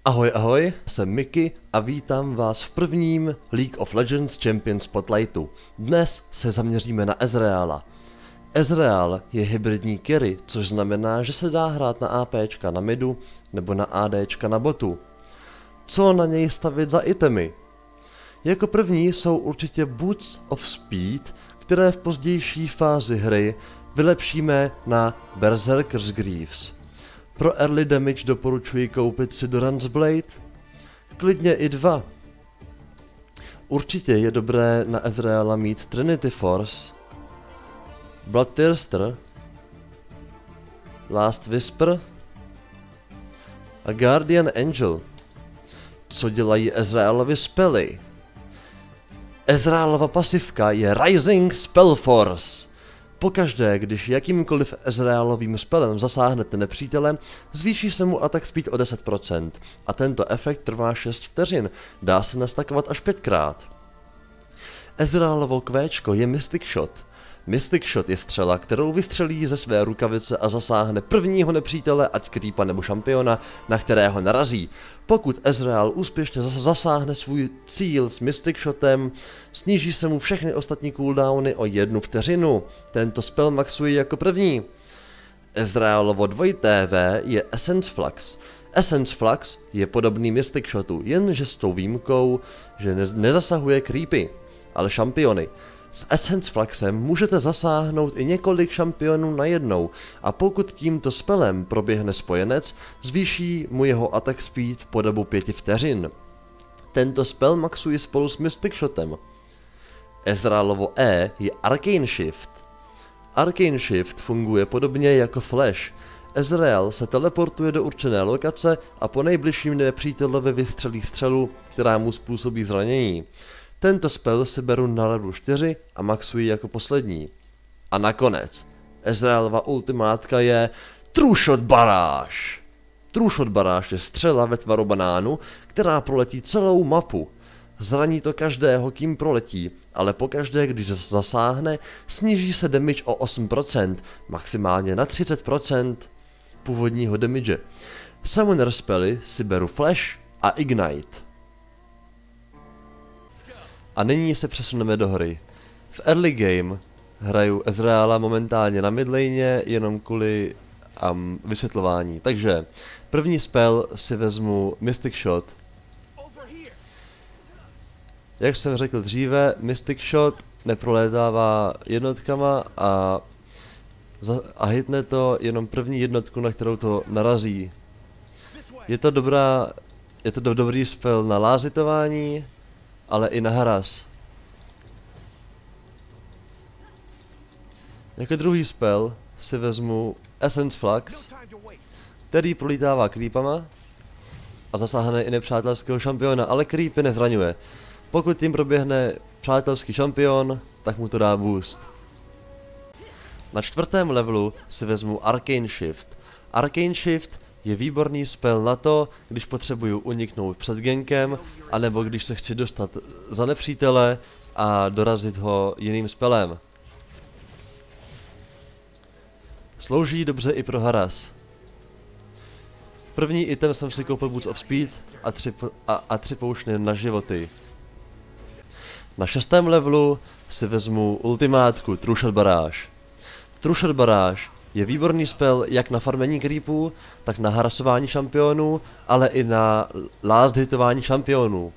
Ahoj, ahoj, jsem Miky a vítám vás v prvním League of Legends Champion Spotlightu. Dnes se zaměříme na Ezreala. Ezreal je hybridní carry, což znamená, že se dá hrát na APčka na midu nebo na ADčka na botu. Co na něj stavit za itemy? Jako první jsou určitě Boots of Speed, které v pozdější fázi hry vylepšíme na Berserker's Greaves. Pro early damage doporučuji koupit si Doran's Blade, klidně i dva. Určitě je dobré na Ezreala mít Trinity Force, Bloodthirster, Last Whisper a Guardian Angel. Co dělají Ezrealovi spely? Ezrealova pasivka je Rising Spell Force. Pokaždé, když jakýmkoliv Ezrealovým spelem zasáhnete nepřítele, zvýší se mu attack speed o 10% a tento efekt trvá 6 vteřin, dá se nastakovat až 5krát. Ezrealovo kvéčko je Mystic Shot. Mystic Shot je střela, kterou vystřelí ze své rukavice a zasáhne prvního nepřítele, ať creepa nebo šampiona, na kterého narazí. Pokud Ezreal úspěšně zasáhne svůj cíl s Mystic Shotem, sníží se mu všechny ostatní cooldowny o 1 vteřinu. Tento spell maxuje jako první. Ezrealovo 2V je Essence Flux. Essence Flux je podobný Mystic Shotu, jenže s tou výjimkou, že nezasahuje creepy, ale šampiony. S Essence Fluxem můžete zasáhnout i několik šampionů najednou a pokud tímto spelem proběhne spojenec, zvýší mu jeho attack speed po dobu 5 vteřin. Tento spell maxuje spolu s Mystic Shotem. Ezrealovo E je Arcane Shift. Arcane Shift funguje podobně jako Flash. Ezreal se teleportuje do určené lokace a po nejbližším nepřítelovi vystřelí střelu, která mu způsobí zranění. Tento spell si beru na levelu 4 a maxuji jako poslední. A nakonec, Ezrealova ultimátka je True Shot Barrage. True Shot Barrage je střela ve tvaru banánu, která proletí celou mapu. Zraní to každého, kým proletí, ale pokaždé, když zasáhne, sníží se damage o 8%, maximálně na 30% původního damage. Summoner spely si beru Flash a Ignite. A nyní se přesuneme do hry. V early game hraju Ezreala momentálně na midlane jenom kvůli vysvětlování. Takže první spell si vezmu Mystic Shot. Jak jsem řekl dříve, Mystic Shot neprolétává jednotkama a hitne to jenom první jednotku, na kterou to narazí. Je to dobrý spell na lázitování, ale i na haras. Jako druhý spell si vezmu Essence Flux, který prolítává creepama a zasáhne i nepřátelského šampiona, ale creepy nezraňuje. Pokud tím proběhne přátelský šampion, tak mu to dá boost. Na 4. levelu si vezmu Arcane Shift. Arcane Shift je výborný spell na to, když potřebuju uniknout před gankem, anebo když se chci dostat za nepřítele a dorazit ho jiným spellem. Slouží dobře i pro haras. První item jsem si koupil Boots of Speed a 3 poušny na životy. Na 6. levelu si vezmu ultimátku True Shot Barrage. True Shot Barrage je výborný spell jak na farmení creepů, tak na harasování šampionů, ale i na last hitování šampionů.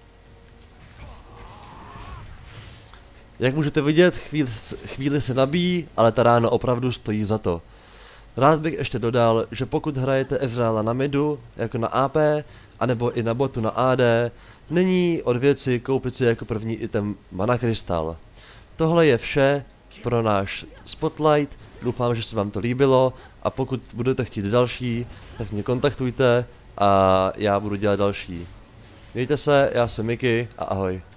Jak můžete vidět, chvíli se nabíjí, ale ta rána opravdu stojí za to. Rád bych ještě dodal, že pokud hrajete Ezreala na midu, jako na AP, anebo i na botu na AD, není od věci koupit si jako první item Mana Krystal. Tohle je vše pro náš Spotlight, doufám, že se vám to líbilo a pokud budete chtít další, tak mě kontaktujte a já budu dělat další. Mějte se, já jsem Miky a ahoj.